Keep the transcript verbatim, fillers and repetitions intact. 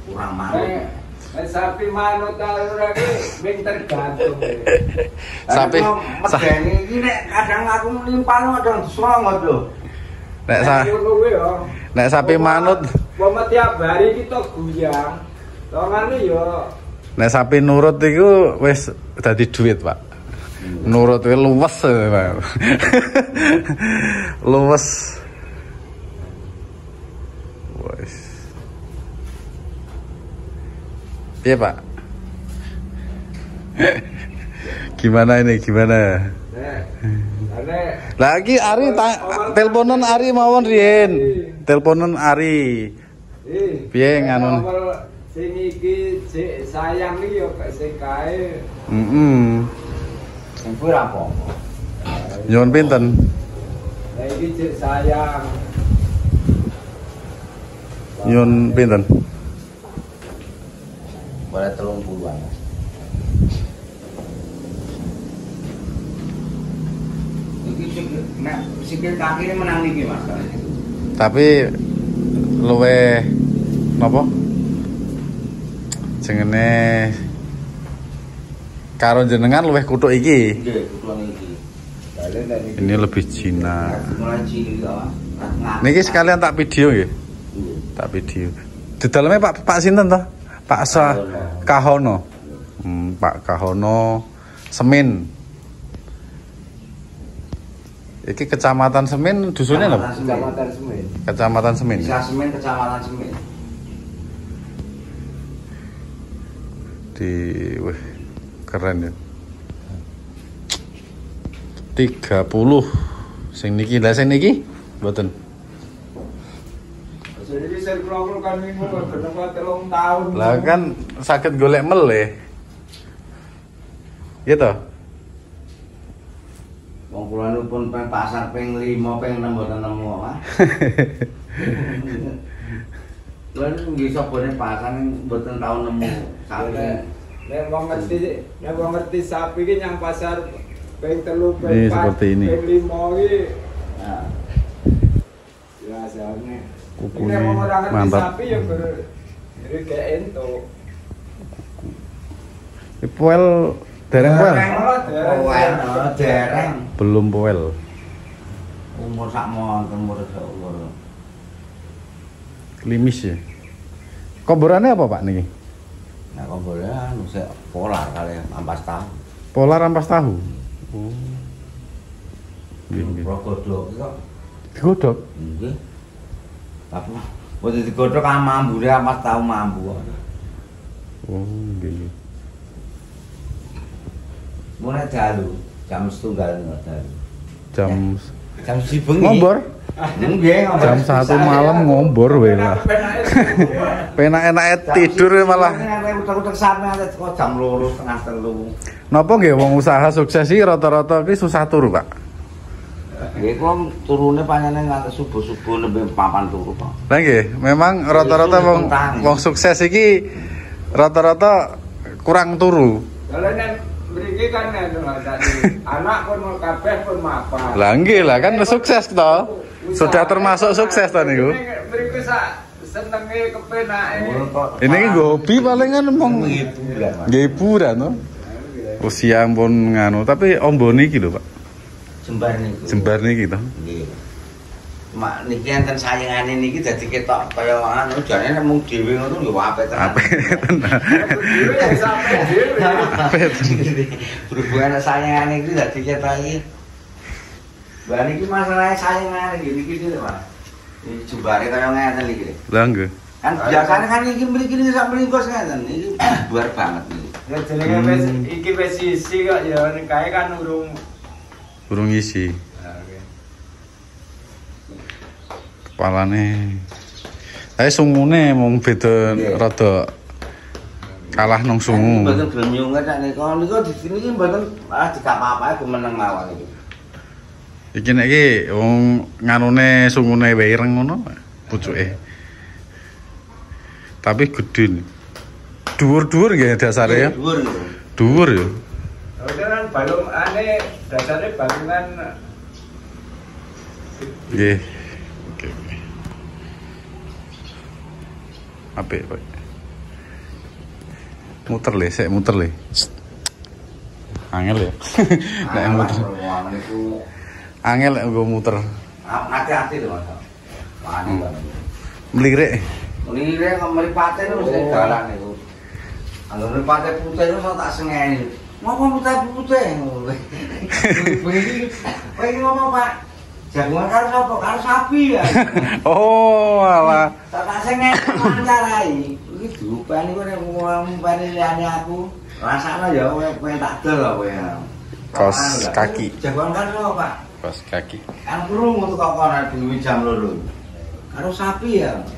kurang manut. Sapi manut ora ki wing tergantung. Sapi medeni iki nek kadang aku nimpal kadang slongot lho. Nek sa Nek sapi manut wong tiap hari kita guyang. Tongane yo nek sapi nurut iku wis dadi duit, Pak. Nurut kuwi luwes, Pak. Luwes. Wes. Iya, Pak. Gimana ini? Gimana? Lagi Ari teleponan Ari mawon riyen. Teleponan Ari. Piye nganu? Sing iki sik sayang iki yo gak sing kae. Heeh. Sing pura apa? Nyuwun pinten? Lah iki sik sayang. Nyuwun pinten? Boleh telung puluhan. Iki nek sikil kaki menang iki Mas. Tapi luwe napa? Jenenge karo jenengan luweh kutuk iki. Nggih, kutukan iki. Ini lebih Cina. Mulai cilik to. Niki sekalian tak video nggih. Tak video. Di dalamnya Pak Pak sinten toh? Pak Sa Kahono. Hmm, Pak Kahono Semin. Iki Kecamatan Semin, dusunnya lho. Kecamatan Semin. Kecamatan Semin. Desa Semin, Kecamatan Semin. Di wih, keren ya. tiga puluh sing niki, lah sing niki mboten. Jadi saya kurang kan minggu berapa telung tahun. Lah kan sakit golek meleh. Gitu. Wong kula pun peng pasar peng lima, peng enam mboten nemu apa. Lan nggih sabone pasar mboten tau nemu sapi. Nek wong ngerti, nek wong ngerti sapi iki nyang pasar peng telu, peng Ini empat, seperti ini. peng lima iki. Nah, Ya jane. Kukunya Nek wong ora ngerti mantap. sapi ya ber kayak ento. Poel dereng poel. Poel, dereng. Belum poel. Umur sak monten umur sak umur. Klimis ya. Komborannya apa Pak niki? Nah, kok boleh anu sik polar kali ampas tahu. Polar ampas tahu. Oh. Nggih, nggih. Rogodok kok. Digodhog. Nggih. Tapi boten digodhog kan mambu dia ampas tahu mambu. Oh, nggih, nggih. Mulai dalu jam setunggal dalu. Jam Jam sibengi. ngombor. Nggih, ngombor. Jam satu malam ngombor wae lah. Penak-enake tidur malah. Utek-utek sampe kok jam loro setengah telu. Napa nggih wong usaha sukses iki rata-rata iki susah turu, Pak? Nggih kok turune pancene nganti subuh-subuh nembe papan turu kok. Lah nggih, memang rata-rata wong wong sukses iki rata-rata kurang turu. Kalau nek mriki kan tadi anak pun mau kabeh pun mapan. Lah nggih lah kan sukses to. Sudah termasuk sukses to niku. Mriki sak senenge kepenake. Ini hobi palingan mong nggih hiburan to. Usia pun nganu, tapi ombone iki lho, Pak. Jembar niku. Jembar niki to. Nggih. Mak niki enten sayangane niki dadi ketok kaya anu jane mung dhewe ngono ya apik tenan. Apik tenan. Dhewe ya sampe dhewe. Apik. Berhubungan sayangane iki dadi ketok iki. Lah niki masalahnya sayangane iki niki lho, Mas. Iki jembare kaya ngeten iki. Lah nggih. Kan biasanya kan iki mriki iki sak mringkos ngeten iki buar banget niki. Lah jenenge wis iki wis isi kok ya kae kan urung Urung isi. Kepalane. Tapi sungune mung beda rada kalah nang sungu. Mboten gelem nyunget nek niku niku di sini iki mboten ah dikak apa-apa gumeneng mawon iki. Iki nek iki wong nganune sungune wae ireng ngono pucuke. Tapi gede. Dhuwur-dhuwur nggih dasare ya. Dhuwur niku. Dhuwur ya. Udah kan balung aneh dasarnya balungan. Nggih. Oke. Apik, Pak. Muter le, sik muter le. Angel ya. Nek muter. Angel lek nggo muter. Hati-hati lho, Mas. Wani banget. Mlirik. Mlirik kok mripate terus ning dalan niku. Anggo mripate putih terus tak sengeni. Ngomong putih-putih. Begini. Kowe ngomong, Pak. Jagungan karo sapa? Karo sapi ya. Oh, alah. Tak sengeni mancarai. Iki diupani kok nek ngumpani liyane aku. Rasane ya kowe tak dol kowe ya. Kos kaki. Jagungan karo Pak. Kos kaki. Kan krungu kok kono duwe jam loro. Karo sapi ya.